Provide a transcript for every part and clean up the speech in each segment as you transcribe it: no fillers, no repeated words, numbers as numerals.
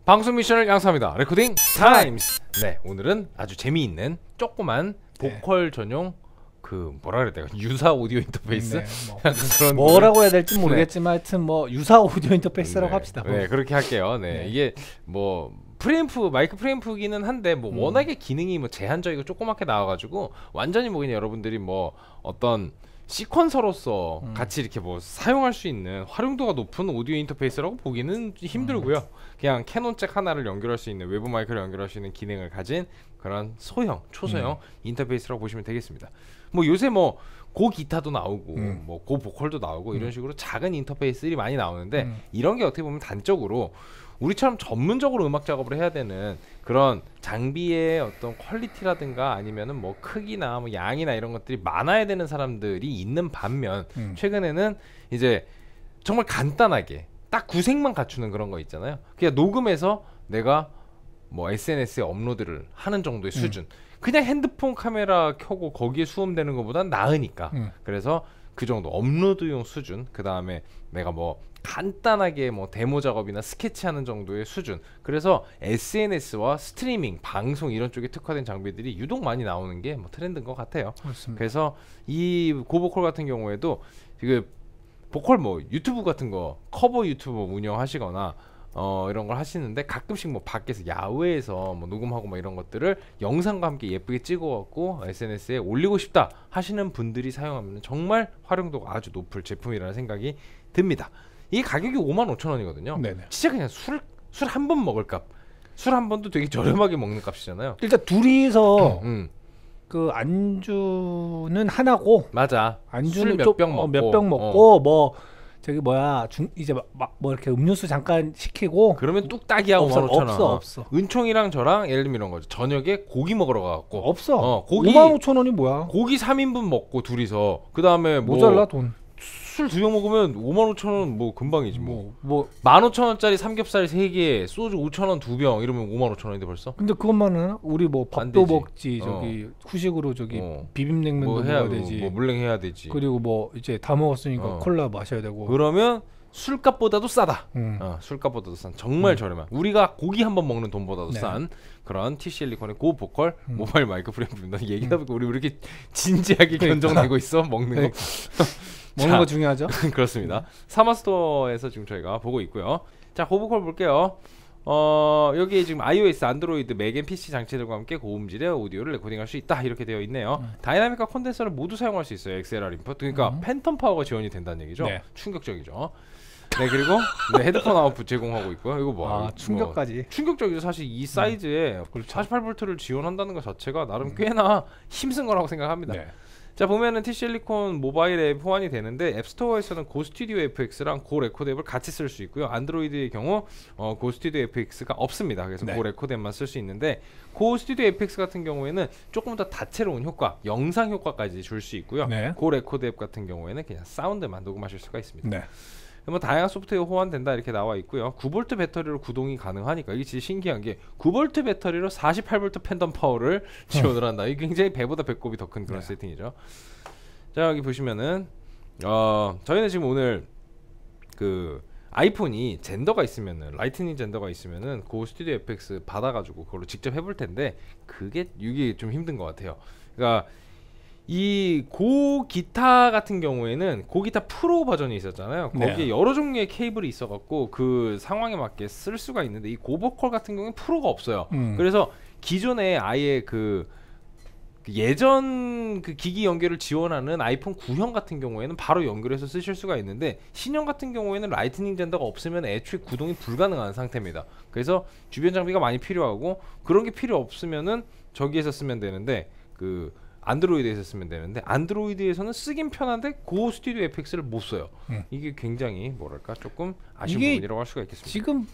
방송 미션을 양수합니다. 레코딩 타임스. 네, 오늘은 아주 재미있는 조그만 보컬 전용 그 뭐라 그래야 돼요? 유사 오디오 인터페이스? 그런 뭐라고 해야 될지 모르겠지만 하여튼 뭐 유사 오디오 인터페이스라고 합시다. 네, 그렇게 할게요. 네, 이게 뭐 프리앰프, 마이크 프리앰프기는 한데 뭐 워낙에 기능이 뭐 제한적이고 조그맣게 나와가지고 완전히 뭐 그냥 여러분들이 뭐 어떤 시퀀서로서 같이 이렇게 뭐 사용할 수 있는 활용도가 높은 오디오 인터페이스라고 보기는 힘들고요. 그냥 캐논 잭 하나를 연결할 수 있는 외부 마이크를 연결할 수 있는 기능을 가진 그런 소형, 초소형 인터페이스라고 보시면 되겠습니다. 뭐 요새 뭐 고 기타도 나오고 뭐 고 보컬도 나오고 이런 식으로 작은 인터페이스들이 많이 나오는데 이런 게 어떻게 보면 단적으로 우리처럼 전문적으로 음악 작업을 해야 되는 그런 장비의 어떤 퀄리티라든가 아니면은 뭐 크기나 뭐 양이나 이런 것들이 많아야 되는 사람들이 있는 반면 최근에는 이제 정말 간단하게 딱 구색만 갖추는 그런 거 있잖아요. 그냥 녹음해서 내가 뭐 SNS에 업로드를 하는 정도의 수준. 그냥 핸드폰 카메라 켜고 거기에 수음되는 것보단 나으니까. 그래서 그 정도 업로드용 수준. 그 다음에 내가 뭐 간단하게 뭐 데모 작업이나 스케치하는 정도의 수준. 그래서 SNS와 스트리밍, 방송 이런 쪽에 특화된 장비들이 유독 많이 나오는 게 뭐 트렌드인 것 같아요. 그렇습니다. 그래서 이 고보컬 같은 경우에도 그 보컬 뭐 유튜브 같은 거 커버 유튜브 운영하시거나 이런 걸 하시는데 가끔씩 뭐 밖에서 야외에서 뭐 녹음하고 뭐 이런 것들을 영상과 함께 예쁘게 찍어갖고 SNS에 올리고 싶다 하시는 분들이 사용하면 정말 활용도가 아주 높을 제품이라는 생각이 듭니다. 이 가격이 55,000원이거든요. 진짜 그냥 술 한 번 먹을 값. 술 한 번도 되게 저렴하게 먹는 값이잖아요. 일단 둘이서 그 안주는 하나고 맞아. 안주는 몇 병 먹고 몇 병 먹고 뭐 저기 뭐야 이제 뭐 이렇게 음료수 잠깐 시키고 그러면 뚝딱이야 55,000원. 없어. 은총이랑 저랑 예를 들면 이런 거죠. 저녁에 고기 먹으러 가갖고 없어. 고기 55,000원이 뭐야? 고기 3인분 먹고 둘이서 그 다음에 모자라 돈. 술 2병 먹으면 55,000원 뭐 금방이지 뭐 15,000원짜리 삼겹살 3개 소주 5,000원 2병 이러면 55,000원인데 벌써. 근데 그것만은 우리 뭐 밥도 먹지 저기 후식으로 저기 비빔냉면도 뭐 먹어야 되지. 뭐 물냉 해야 되지. 그리고 뭐 이제 다 먹었으니까 콜라 마셔야 되고. 그러면 술값보다도 싸다. 술값보다도 싼 정말 저렴한 우리가 고기 한번 먹는 돈보다도 싼 그런 T-실리콘의 고보컬 모바일 마이크 프리앰프입니다. 얘기하다 보니까 우리 왜 이렇게 진지하게 견적내고 있어 먹는 거. 먹는 거 중요하죠. 그렇습니다. 사마스토어에서 지금 저희가 보고 있고요. 자, 고보컬 볼게요. 여기에 지금 iOS, 안드로이드, 맥 앤 PC 장치들과 함께 고음질의 오디오를 레코딩할 수 있다 이렇게 되어 있네요. 다이나믹과 콘덴서를 모두 사용할 수 있어요. XLR 인풋. 그러니까 팬텀 파워가 지원이 된다는 얘기죠. 충격적이죠. 네, 그리고 헤드폰 아웃풋 제공하고 있고요. 이거 뭐 충격까지. 충격적이죠. 사실 이 사이즈에 48V를 지원한다는 것 자체가 나름 꽤나 힘쓴 거라고 생각합니다. 자, 보면은 T-실리콘 모바일 앱 호환이 되는데 앱스토어에서는 고스튜디오 FX랑 고레코드 앱을 같이 쓸 수 있고요. 안드로이드의 경우 고스튜디오 FX가 없습니다. 그래서 고레코드 앱만 쓸 수 있는데 고스튜디오 FX 같은 경우에는 조금 더 다채로운 효과, 영상 효과까지 줄 수 있고요. 고레코드 앱 같은 경우에는 그냥 사운드만 녹음하실 수가 있습니다. 뭐 다양한 소프트웨어 호환된다 이렇게 나와 있고요. 9V 배터리로 구동이 가능하니까 이게 진짜 신기한 게 9V 배터리로 48V 팬덤 파워를 지원을 한다. 이게 굉장히 배보다 배꼽이 더 큰 그런 세팅이죠. 자, 여기 보시면은 저희는 지금 오늘 그 아이폰이 젠더가 있으면은 라이트닝 젠더가 있으면은 고 스튜디오 FX 받아가지고 그걸로 직접 해볼 텐데 이게 좀 힘든 것 같아요. 그러니까 이 고 기타 같은 경우에는 고 기타 프로 버전이 있었잖아요. 거기에 여러 종류의 케이블이 있어갖고 그 상황에 맞게 쓸 수가 있는데 이 고보컬 같은 경우는 프로가 없어요. 그래서 기존에 아예 그 예전 그 기기 연결을 지원하는 아이폰 9형 같은 경우에는 바로 연결해서 쓰실 수가 있는데 신형 같은 경우에는 라이트닝 젠더가 없으면 애초에 구동이 불가능한 상태입니다. 그래서 주변 장비가 많이 필요하고 그런 게 필요 없으면은 저기에서 쓰면 되는데 그 안드로이드에서 쓰면 되는데 안드로이드에서는 쓰긴 편한데 고 스튜디오 FX를 못 써요. 이게 굉장히 뭐랄까 조금 아쉬운 부분이라고 할 수가 있겠습니다. 지금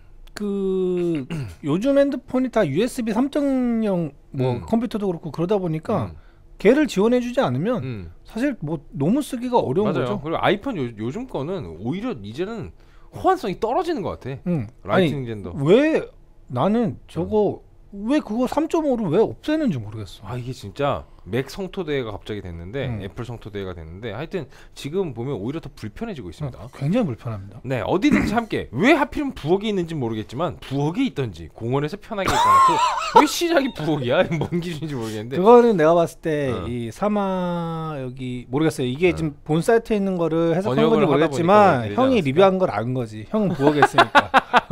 그 요즘 핸드폰이 다 USB 3.0 뭐 컴퓨터도 그렇고 그러다 보니까 걔를 지원해주지 않으면 사실 뭐 너무 쓰기가 어려운 거죠. 그리고 아이폰 요즘 거는 오히려 이제는 호환성이 떨어지는 것 같아. 라이트닝 젠더. 왜 나는 저거 왜 그거 3.5를 왜 없애는지 모르겠어. 아 이게 진짜 맥 성토 대회가 갑자기 됐는데 애플 성토 대회가 됐는데 하여튼 지금 보면 오히려 더 불편해지고 있습니다. 굉장히 불편합니다. 네, 어디든지 함께. 왜 하필이면 부엌에 있는지 모르겠지만 부엌에 있던지 공원에서 편하게 있거나 또 왜 시작이 부엌이야? 뭔 기준인지 모르겠는데. 그거는 내가 봤을 때 이 사마 여기 모르겠어요. 이게 지금 본 사이트에 있는 거를 해석한 건지 모르겠지만 형이 리뷰한 걸 안 거지. 형은 부엌에 있으니까.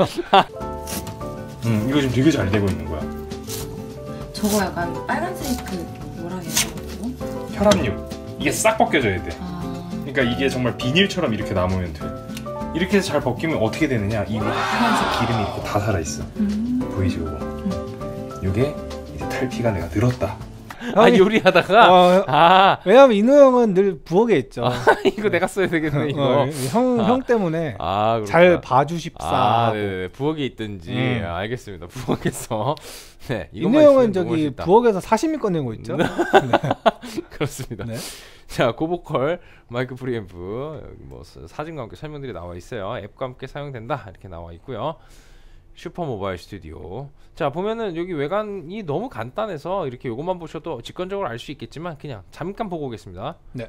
이거 지금 되게 잘 되고 있는 거야. 저거 약간 빨간색 그 뭐라 해야 되나? 혈압류. 이게 싹 벗겨져야 돼. 그러니까 이게 정말 비닐처럼 이렇게 남으면 돼. 이렇게 해서 잘 벗기면 어떻게 되느냐? 이 파란색 기름이 이렇게 다 살아있어. 보이지 이거? 이게 이제 탈피가 내가 늘었다. 아 요리하다가 왜냐면 인우 형은 늘 부엌에 있죠. 이거 내가 써야 되겠네 이거. 형 때문에 잘 봐주십사. 네네. 부엌에 있든지 알겠습니다. 부엌에서 네 인우 형은 저기 부엌에서 사시미 꺼내고 있죠. 네. 그렇습니다. 네. 자 고보컬 마이크 프리앰프 여기 뭐 사진과 함께 설명들이 나와 있어요. 앱과 함께 사용된다 이렇게 나와 있고요. 슈퍼 모바일 스튜디오. 자 보면은 여기 외관이 너무 간단해서 이렇게 요것만 보셔도 직관적으로 알 수 있겠지만 그냥 잠깐 보고 오겠습니다. 네.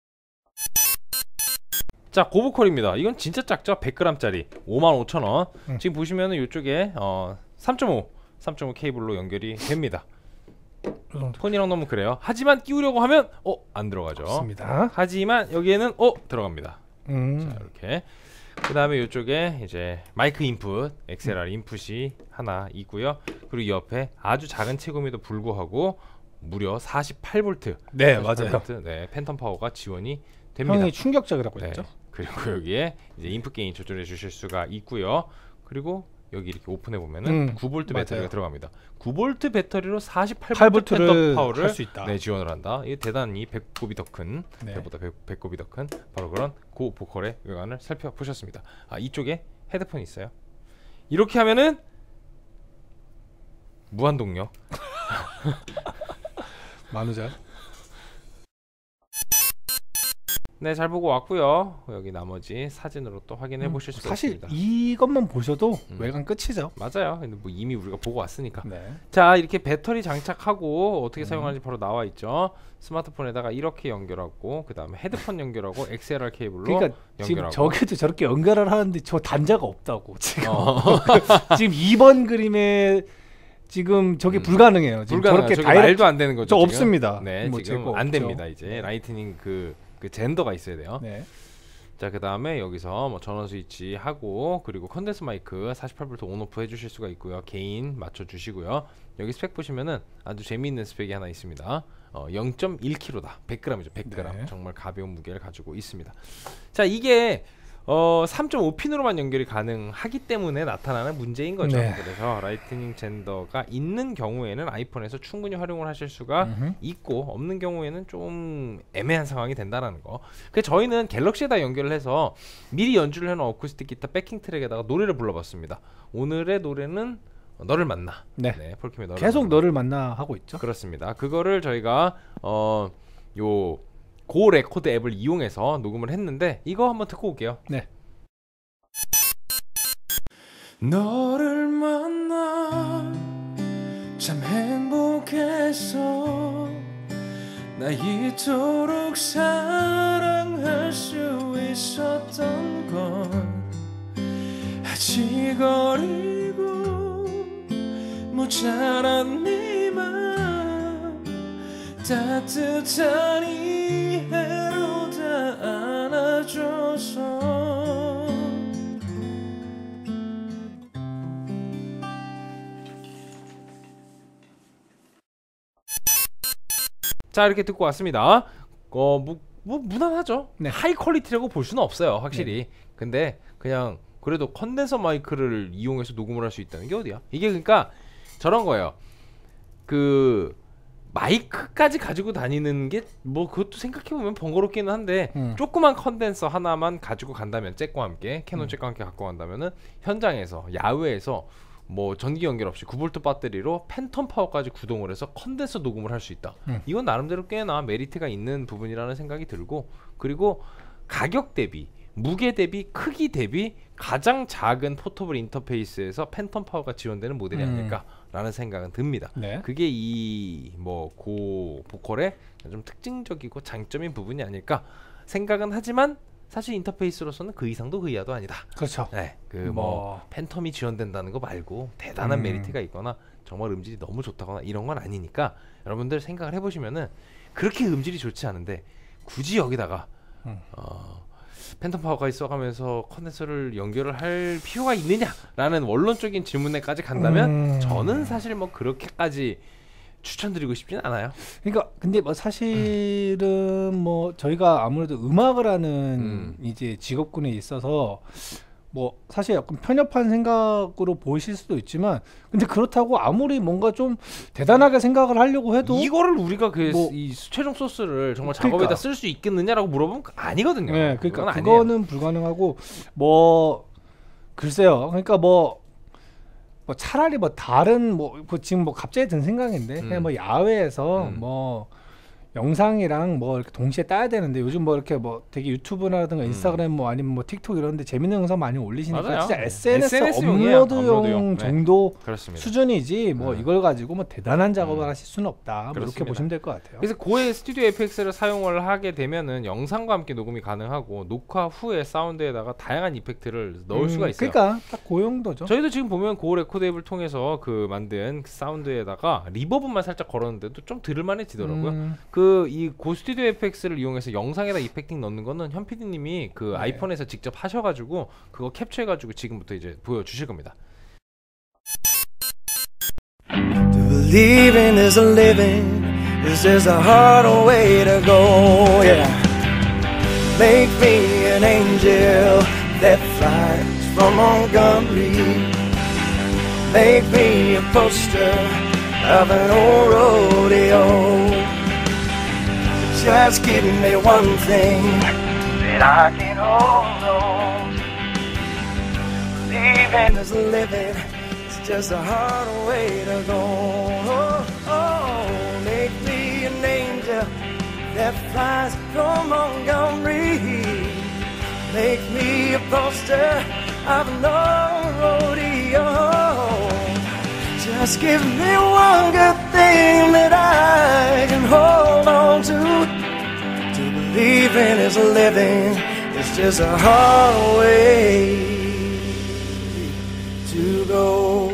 자 고보컬입니다. 이건 진짜 작죠. 100g짜리 55,000원. 지금 보시면은 이쪽에 3.5 케이블로 연결이 됩니다. 폰이랑 너무 그래요. 하지만 끼우려고 하면 안 들어가죠. 맞습니다. 하지만 여기에는 들어갑니다. 자 이렇게. 그 다음에 이쪽에 이제 마이크 인풋, XLR 인풋이 하나 있고요. 그리고 이 옆에 아주 작은 체구임에도 불구하고 무려 48V. 네 48V, 맞아요. 네 팬텀 파워가 지원이 됩니다. 형이 충격적이라고 네. 했죠. 그리고 여기에 이제 인풋 게인 조절해 주실 수가 있고요. 그리고 여기 이렇게 오픈해 보면은 9V 배터리가 들어갑니다. 9V 배터리로 48V 팬텀 파워를 할 수 있다. 네, 지원을 한다. 이게 대단히 배꼽이 더 큰, 네. 배보다 배꼽이 더 큰 바로 그런 고보컬의 외관을 살펴보셨습니다. 이쪽에 헤드폰이 있어요. 이렇게 하면은 무한 동력. 만우절. 네, 잘 보고 왔고요. 여기 나머지 사진으로 또 확인해 보실 수 있습니다. 사실 이것만 보셔도 외관 끝이죠. 맞아요. 근데 뭐 이미 우리가 보고 왔으니까. 네. 자, 이렇게 배터리 장착하고 어떻게 사용하는지 바로 나와 있죠. 스마트폰에다가 이렇게 연결하고 그 다음에 헤드폰 연결하고 XLR 케이블로 그러니까 지금 연결하고. 저기도 저렇게 연결을 하는데 저 단자가 없다고 지금. 지금 2번 그림에 지금 저게 불가능해요. 지금 저렇게 말도 안 되는 거죠. 저 지금? 없습니다. 네, 뭐 지금 안 없죠. 됩니다. 이제 라이트닝 그 젠더가 있어야 돼요. 네. 자, 그 다음에 여기서 뭐 전원 스위치 하고 그리고 컨덴서 마이크 48V 온오프 해주실 수가 있고요. 게인 맞춰주시고요. 여기 스펙 보시면은 아주 재미있는 스펙이 하나 있습니다. 0.1kg다. 100g이죠. 100g. 네. 정말 가벼운 무게를 가지고 있습니다. 자, 이게 3.5핀으로만 연결이 가능하기 때문에 나타나는 문제인 거죠. 네. 그래서 라이트닝 젠더가 있는 경우에는 아이폰에서 충분히 활용을 하실 수가 있고 없는 경우에는 좀 애매한 상황이 된다는 거. 그래서 저희는 갤럭시에다 연결을 해서 미리 연주를 해놓은 어쿠스틱 기타 백킹 트랙에다가 노래를 불러봤습니다. 오늘의 노래는 너를 만나. 네. 네, 폴킴의 너를 계속 만나. 너를 만나 하고 있죠. 그렇습니다. 그거를 저희가 요 고 레코드 앱을 이용해서 녹음을 했는데 이거 한번 듣고 올게요. 네. 너를 만나 참 행복해서 나 이토록 사랑할 수 있었던 건 아직 어리고 모자란 네 맘 따뜻한 이해로 다 안아줘서 자, 이렇게 듣고 왔습니다. 뭐 무난하죠. 네. 하이 퀄리티라고 볼 수는 없어요, 확실히. 근데 그냥 그래도 컨덴서 마이크를 이용해서 녹음을 할 수 있다는 게 어디야? 이게 그러니까 저런 거예요. 그 마이크까지 가지고 다니는 게 뭐 그것도 생각해보면 번거롭기는 한데 조그만 컨덴서 하나만 가지고 간다면 잭과 함께 캐논 잭과 함께 갖고 간다면은 현장에서 야외에서 뭐 전기 연결 없이 9V 배터리로 팬텀 파워까지 구동을 해서 컨덴서 녹음을 할 수 있다. 이건 나름대로 꽤나 메리트가 있는 부분이라는 생각이 들고, 그리고 가격 대비 무게 대비 크기 대비 가장 작은 포터블 인터페이스에서 팬텀 파워가 지원되는 모델이 아닐까라는 생각은 듭니다. 네. 그게 이 뭐 고 보컬의 좀 특징적이고 장점인 부분이 아닐까 생각은 하지만 사실 인터페이스로서는 그 이상도 그 이하도 아니다. 그렇죠. 네, 그 뭐 팬텀이 지원된다는 거 말고 대단한 메리트가 있거나 정말 음질이 너무 좋다거나 이런 건 아니니까 여러분들 생각을 해보시면은 그렇게 음질이 좋지 않은데 굳이 여기다가 팬텀 파워가 있어가면서 컨덴서를 연결을 할 필요가 있느냐라는 원론적인 질문에까지 간다면 저는 사실 뭐 그렇게까지 추천드리고 싶진 않아요. 그러니까 근데 뭐 사실은 뭐 저희가 아무래도 음악을 하는 이제 직업군에 있어서 뭐 사실 약간 편협한 생각으로 보이실 수도 있지만 근데 그렇다고 아무리 뭔가 좀 대단하게 생각을 하려고 해도 이거를 우리가 그 뭐 이 최종 소스를 정말 그러니까. 작업에다 쓸 수 있겠느냐라고 물어보면 아니거든요. 네, 그러니까 그건 그거는 불가능하고 뭐 글쎄요. 그러니까 뭐 차라리 뭐 다른 뭐 지금 뭐 갑자기 든 생각인데 그냥 뭐 야외에서 뭐 영상이랑 뭐 이렇게 동시에 따야 되는데 요즘 뭐 이렇게 뭐 되게 유튜브라든가 인스타그램 뭐 아니면 뭐 틱톡 이런데 재밌는 영상 많이 올리시니까 맞아요. 진짜 SNS SNS용이에요. 업로드용 정도 그렇습니다. 수준이지 뭐 이걸 가지고 뭐 대단한 작업을 하실 수는 없다. 뭐 이렇게 보시면 될 것 같아요. 그래서 고의 스튜디오 FX를 사용을 하게 되면은 영상과 함께 녹음이 가능하고 녹화 후에 사운드에다가 다양한 이펙트를 넣을 수가 있어요. 그러니까 딱 고용도죠. 저희도 지금 보면 고 레코드 앱을 통해서 그 만든 사운드에다가 리버브만 살짝 걸었는데도 좀 들을만해지더라고요. 그 이 고 스튜디오 FX를 이용해서 영상에다 이펙팅 넣는 거는 현 PD님이 그 아이폰에서 직접 하셔가지고 그거 캡처해가지고 지금부터 이제 보여주실 겁니다. To believe in is a living, this is a harder way to go, yeah. Make me an angel that flies from Montgomery. Make me a poster of an old rodeo. Just give me one thing that I can hold on. Living is living, it's just a harder way to go. Oh, oh, make me an angel that flies from Montgomery. Make me a poster of an old rodeo. Just give me one good thing that I can hold on to. To believe in is a living, it's just a hard way to go.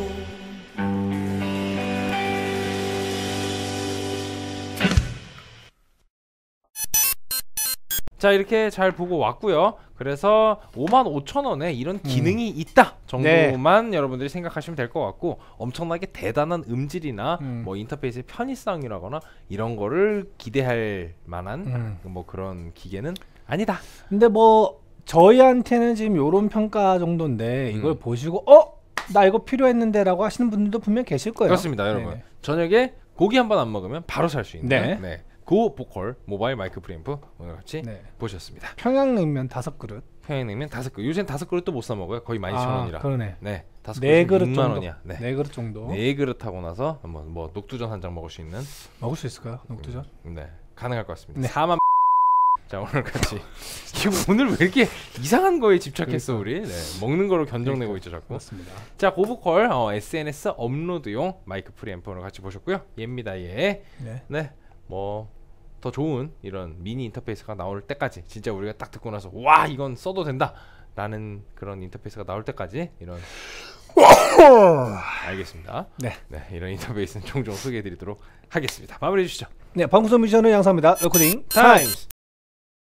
자, 이렇게 잘 보고 왔고요. 그래서 55,000원에 이런 기능이 있다 정도만 여러분들이 생각하시면 될 것 같고 엄청나게 대단한 음질이나 뭐 인터페이스의 편의성이라거나 이런 거를 기대할 만한 뭐 그런 기계는 아니다. 근데 뭐 저희한테는 지금 요런 평가 정도인데 이걸 보시고 나 이거 필요했는데 라고 하시는 분들도 분명 계실 거예요. 그렇습니다, 여러분. 네네. 저녁에 고기 한 번 안 먹으면 바로 살 수 있는 네. 고 보컬 모바일 마이크 프리앰프 오늘 같이 보셨습니다. 평양냉면 5그릇. 평양냉면 5그릇. 요새는 5그릇도 못 사 먹어요. 거의 12,000원이라. 그러네. 네. 4그릇 6만 정도. 원이야. 네. 4그릇 정도. 4그릇 하고 나서 뭐 녹두전 한 장 먹을 수 있는. 먹을 수 있을까요? 녹두전? 네. 가능할 것 같습니다. 네. 4만 자, 오늘 같이 오늘 왜 이렇게 이상한 거에 집착했어 우리? 네. 먹는 거로 견적내고 있죠, 자꾸. 그렇습니다. 자, 고보컬 SNS 업로드용 마이크 프리앰프 오늘 같이 보셨고요. 얘입니다, 얘. 네. 뭐 더 좋은 이런 미니 인터페이스가 나올 때까지 진짜 우리가 딱 듣고 나서 와 이건 써도 된다 라는 그런 인터페이스가 나올 때까지 이런 알겠습니다. 네, 이런 인터페이스는 종종 소개해드리도록 하겠습니다. 마무리해 주시죠. 네, 방송 미션은 양사입니다. 레코딩 타임스.